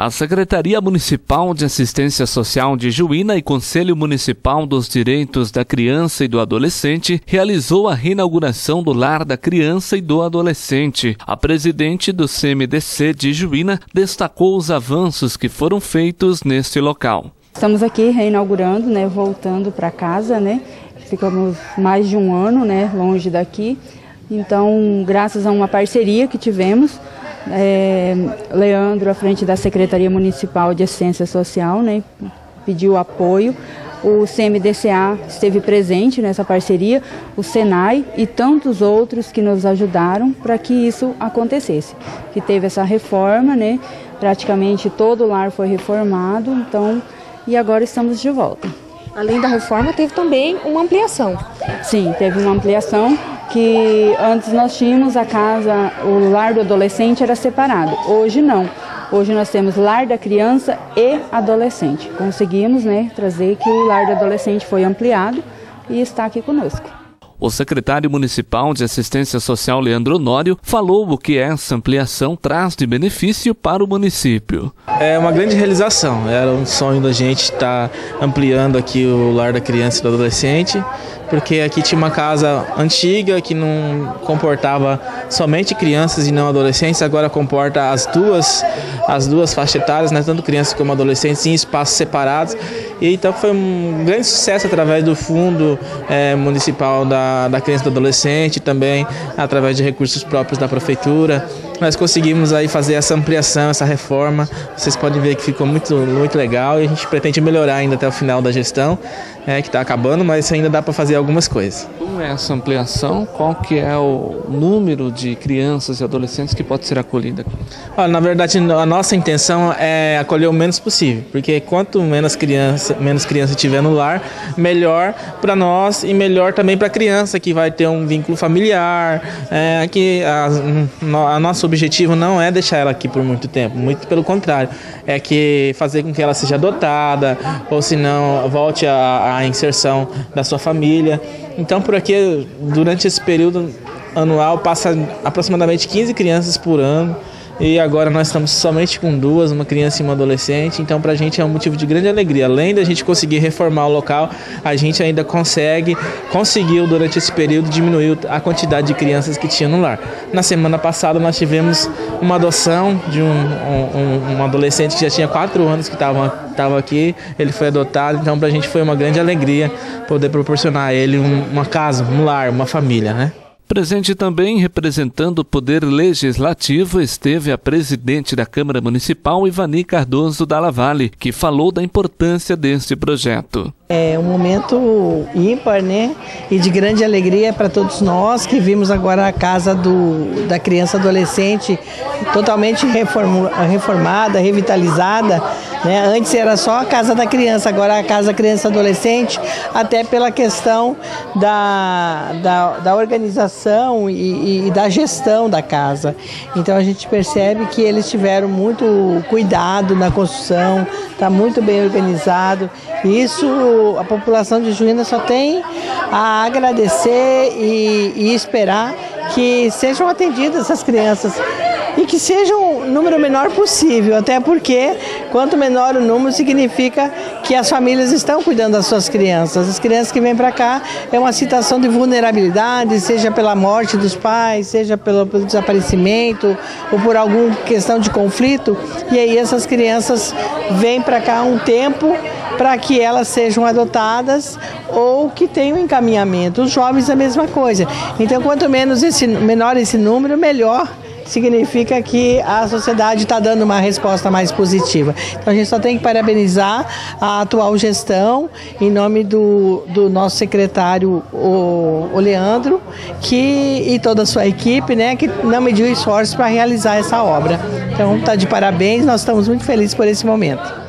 A Secretaria Municipal de Assistência Social de Juína e Conselho Municipal dos Direitos da Criança e do Adolescente realizou a reinauguração do Lar da Criança e do Adolescente. A presidente do CMDC de Juína destacou os avanços que foram feitos neste local. Estamos aqui reinaugurando, voltando para casa, Ficamos mais de um ano, longe daqui. Então, graças a uma parceria que tivemos, Leandro, à frente da Secretaria Municipal de Assistência Social, pediu apoio. O CMDCA esteve presente nessa parceria, o Senai e tantos outros que nos ajudaram para que isso acontecesse. Que teve essa reforma, praticamente todo o lar foi reformado, e agora estamos de volta. Além da reforma, teve também uma ampliação. Sim, teve uma ampliação que antes nós tínhamos a casa, o lar do adolescente era separado. Hoje não. Hoje nós temos lar da criança e adolescente. Conseguimos trazer que o lar do adolescente foi ampliado e está aqui conosco. O secretário municipal de Assistência Social, Leandro Honório, falou o que essa ampliação traz de benefício para o município. É uma grande realização, era um sonho da gente estar ampliando aqui o Lar da Criança e do Adolescente, porque aqui tinha uma casa antiga que não comportava somente crianças e não adolescentes, agora comporta as duas faixas etárias, tanto crianças como adolescentes, em espaços separados. E então foi um grande sucesso através do Fundo Municipal da Criança e do Adolescente, também através de recursos próprios da Prefeitura. Nós conseguimos aí fazer essa ampliação, essa reforma. Vocês podem ver que ficou muito legal e a gente pretende melhorar ainda até o final da gestão, que está acabando, mas ainda dá para fazer algumas coisas. Com essa ampliação, qual que é o número de crianças e adolescentes que pode ser acolhida? Na verdade, a nossa intenção é acolher o menos possível, porque quanto menos criança tiver no lar, melhor para nós e melhor também para a criança, que vai ter um vínculo familiar. A nosso objetivo não é deixar ela aqui por muito tempo, muito pelo contrário, é que fazer com que ela seja adotada, ou se não, volte à inserção da sua família. Então, por aqui, durante esse período anual, passa aproximadamente 15 crianças por ano. E agora nós estamos somente com duas, uma criança e uma adolescente, então para a gente é um motivo de grande alegria. Além da gente conseguir reformar o local, a gente ainda conseguiu durante esse período diminuir a quantidade de crianças que tinha no lar. Na semana passada nós tivemos uma adoção de um adolescente que já tinha 4 anos que estava aqui, ele foi adotado, então para a gente foi uma grande alegria poder proporcionar a ele uma casa, um lar, uma família, Presente também, representando o Poder Legislativo, esteve a presidente da Câmara Municipal, Ivani Cardoso Dalla Valle, que falou da importância deste projeto. É um momento ímpar, e de grande alegria para todos nós que vimos agora a casa da criança e adolescente totalmente reformada, revitalizada. Antes era só a casa da criança, agora a casa criança e adolescente, até pela questão da organização e da gestão da casa. Então a gente percebe que eles tiveram muito cuidado na construção, está muito bem organizado. Isso a população de Juína só tem a agradecer e esperar que sejam atendidas essas crianças e que seja um número menor possível, até porque quanto menor o número significa que as famílias estão cuidando das suas crianças. As crianças que vêm para cá é uma situação de vulnerabilidade, seja pela morte dos pais, seja pelo desaparecimento ou por alguma questão de conflito, e aí essas crianças vêm para cá um tempo para que elas sejam adotadas ou que tenham encaminhamento. Os jovens a mesma coisa. Então, quanto menor esse número, melhor. Significa que a sociedade está dando uma resposta mais positiva. Então a gente só tem que parabenizar a atual gestão em nome do nosso secretário, o Leandro, e toda a sua equipe, que não mediu esforços para realizar essa obra. Então está de parabéns, nós estamos muito felizes por esse momento.